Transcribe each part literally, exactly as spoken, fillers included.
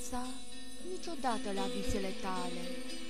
renunța niciodată la visele tale.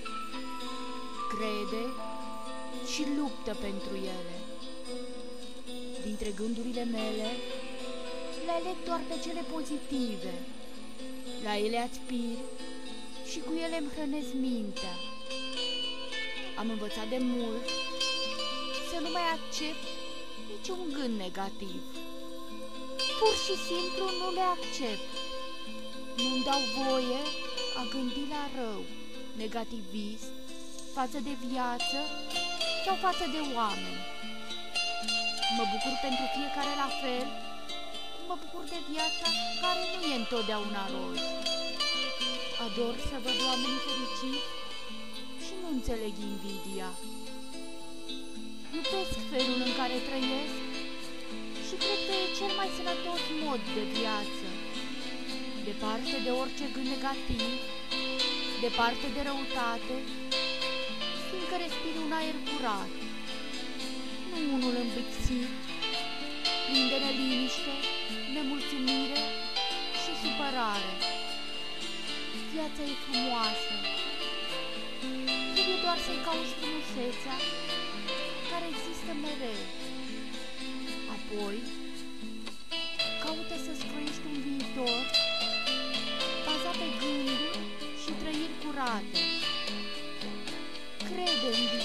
Crede și luptă pentru ele. Dintre gândurile mele, le aleg doar pe cele pozitive. La ele aspir și cu ele îmi hrănesc mintea. Am învățat de mult să nu mai accept niciun gând negativ. Pur și simplu nu le accept. Nu-mi dau voie a gândi la rău, negativist, față de viață sau față de oameni. Mă bucur pentru fiecare la fel, cum mă bucur de viața care nu e întotdeauna roz. Ador să văd oamenii fericiți și nu înțeleg invidia. Iubesc felul în care trăiesc și cred că e cel mai sănătos mod de viață. Departe de orice gând negativ, departe de răutate, fiindcă respir un aer curat, nu unul îmbârțit, plin de neliniște, nemulțumire și supărare. Viața e frumoasă, trebuie doar să-i cauți frumusețea care există mereu. Apoi, caută să-ți trăiești un viitor bazat pe gânduri și trăiri curate. Crede în